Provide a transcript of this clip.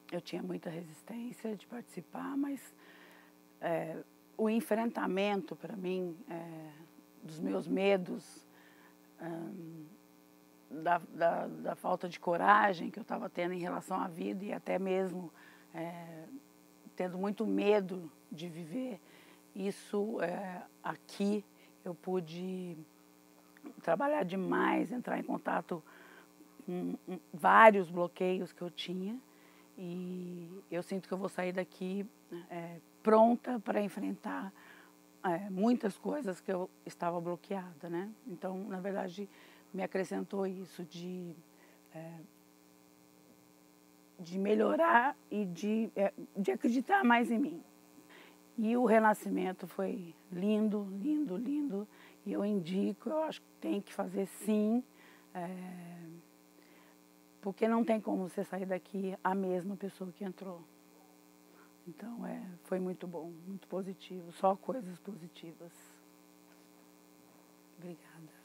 eu tinha muita resistência de participar, mas o enfrentamento, para mim, dos meus medos, da falta de coragem que eu estava tendo em relação à vida e até mesmo tendo muito medo de viver, isso aqui eu pude trabalhar demais, entrar em contato com vários bloqueios que eu tinha, e eu sinto que eu vou sair daqui pronta para enfrentar muitas coisas que eu estava bloqueada, né? Então, na verdade, me acrescentou isso de melhorar e de acreditar mais em mim. E o renascimento foi lindo, lindo, lindo. E eu indico, eu acho que tem que fazer sim, porque não tem como você sair daqui a mesma pessoa que entrou. Então, foi muito bom, muito positivo, só coisas positivas. Obrigada.